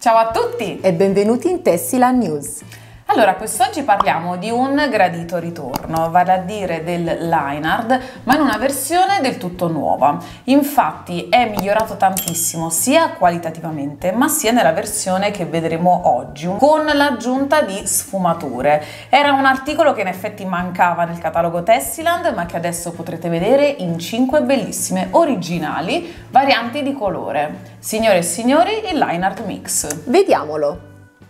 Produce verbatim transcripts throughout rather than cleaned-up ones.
Ciao a tutti e benvenuti in Tessila News. Allora, quest'oggi parliamo di un gradito ritorno, vale a dire del Linard, ma in una versione del tutto nuova. Infatti è migliorato tantissimo sia qualitativamente ma sia nella versione che vedremo oggi, con l'aggiunta di sfumature. Era un articolo che in effetti mancava nel catalogo Tessiland, ma che adesso potrete vedere in cinque bellissime originali varianti di colore. Signore e signori, il Linard Mix. Vediamolo!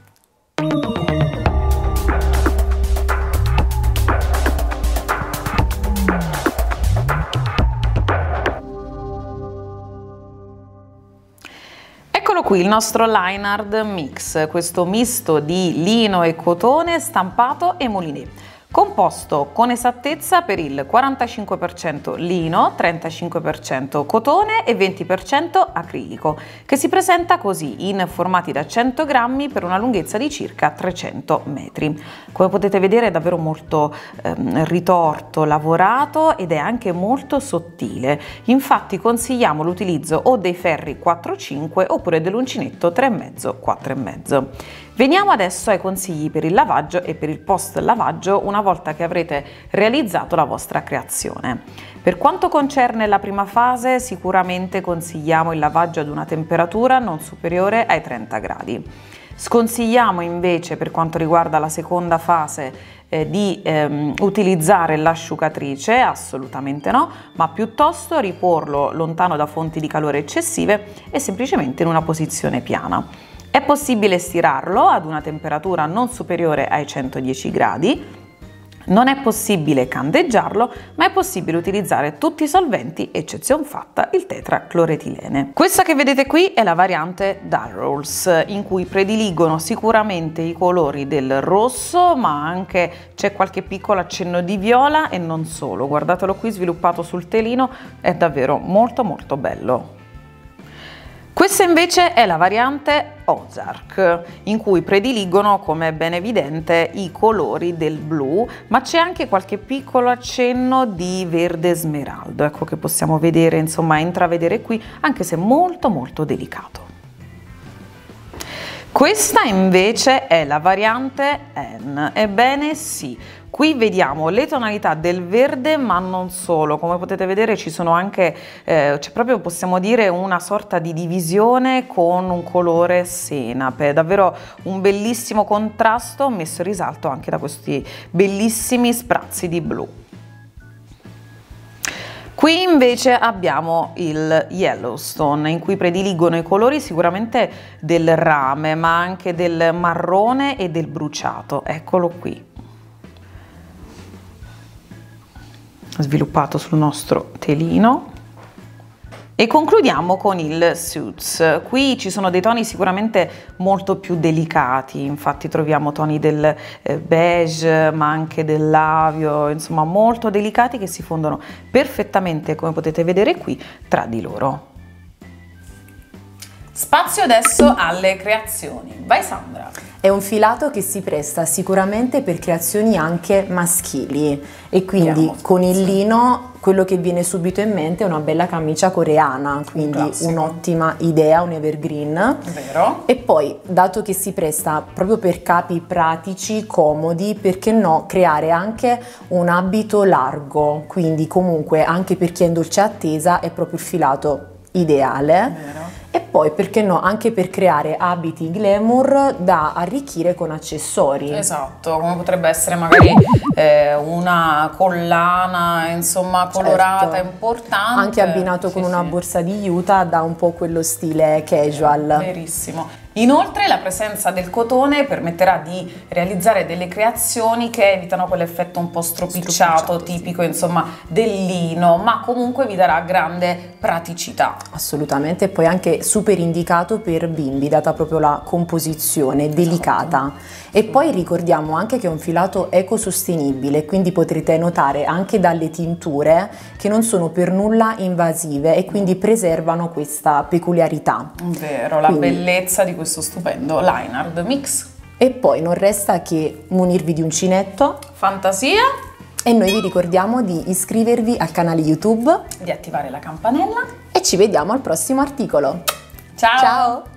Eccolo qui il nostro Linard Mix, questo misto di lino e cotone stampato e mouliné, composto con esattezza per il quarantacinque per cento lino, trentacinque per cento cotone e venti per cento acrilico, che si presenta così in formati da cento grammi per una lunghezza di circa trecento metri. Come potete vedere è davvero molto ehm, ritorto, lavorato ed è anche molto sottile. Infatti consigliamo l'utilizzo o dei ferri quattro cinque oppure dell'uncinetto tre virgola cinque quattro virgola cinque. Veniamo adesso ai consigli per il lavaggio e per il post lavaggio una volta che avrete realizzato la vostra creazione. Per quanto concerne la prima fase, sicuramente consigliamo il lavaggio ad una temperatura non superiore ai trenta gradi. Sconsigliamo invece, per quanto riguarda la seconda fase, eh, di ehm, utilizzare l'asciugatrice, assolutamente no, ma piuttosto riporlo lontano da fonti di calore eccessive e semplicemente in una posizione piana. È possibile stirarlo ad una temperatura non superiore ai centodieci gradi, non è possibile candeggiarlo, ma è possibile utilizzare tutti i solventi, eccezion fatta il tetracloretilene. Questa che vedete qui è la variante Darrows, in cui prediligono sicuramente i colori del rosso, ma anche c'è qualche piccolo accenno di viola e non solo. Guardatelo qui sviluppato sul telino, è davvero molto molto bello. Questa invece è la variante Ozark, in cui prediligono, come è ben evidente, i colori del blu, ma c'è anche qualche piccolo accenno di verde smeraldo, ecco, che possiamo vedere, insomma, intravedere qui, anche se molto molto delicato. Questa invece è la variante N, ebbene sì, qui vediamo le tonalità del verde ma non solo, come potete vedere ci sono anche, eh, c'è proprio possiamo dire una sorta di divisione con un colore senape, davvero un bellissimo contrasto messo in risalto anche da questi bellissimi sprazzi di blu. Qui invece abbiamo il Yellowstone, in cui prediligono i colori sicuramente del rame, ma anche del marrone e del bruciato. Eccolo qui, sviluppato sul nostro telino. E concludiamo con il Suits. Qui ci sono dei toni sicuramente molto più delicati, infatti troviamo toni del eh, beige ma anche dell'avio, insomma molto delicati che si fondono perfettamente, come potete vedere qui, tra di loro. Spazio adesso alle creazioni. Vai Sandra! È un filato che si presta sicuramente per creazioni anche maschili e quindi Andiamo, con il lino quello che viene subito in mente è una bella camicia coreana, quindi un un'ottima idea, un evergreen. Vero. E poi, dato che si presta proprio per capi pratici, comodi, perché no creare anche un abito largo, quindi comunque anche per chi è in dolce attesa è proprio il filato ideale. Vero. E poi perché no anche per creare abiti glamour da arricchire con accessori. Esatto, come potrebbe essere magari eh, una collana insomma colorata, certo, importante, anche abbinato sì, con una sì. borsa di Utah dà un po' quello stile casual. Verissimo. Inoltre la presenza del cotone permetterà di realizzare delle creazioni che evitano quell'effetto un po' stropicciato, stropicciato tipico sì. insomma del lino, ma comunque vi darà grande praticità. Assolutamente, e poi anche super indicato per bimbi, data proprio la composizione delicata. Esatto. E poi ricordiamo anche che è un filato ecosostenibile, quindi potrete notare anche dalle tinture che non sono per nulla invasive e quindi preservano questa peculiarità. Vero, la quindi, bellezza di questo stupendo Linard Mix. E poi non resta che munirvi di uncinetto, fantasia, e noi vi ricordiamo di iscrivervi al canale YouTube, di attivare la campanella e ci vediamo al prossimo articolo. Ciao! Ciao!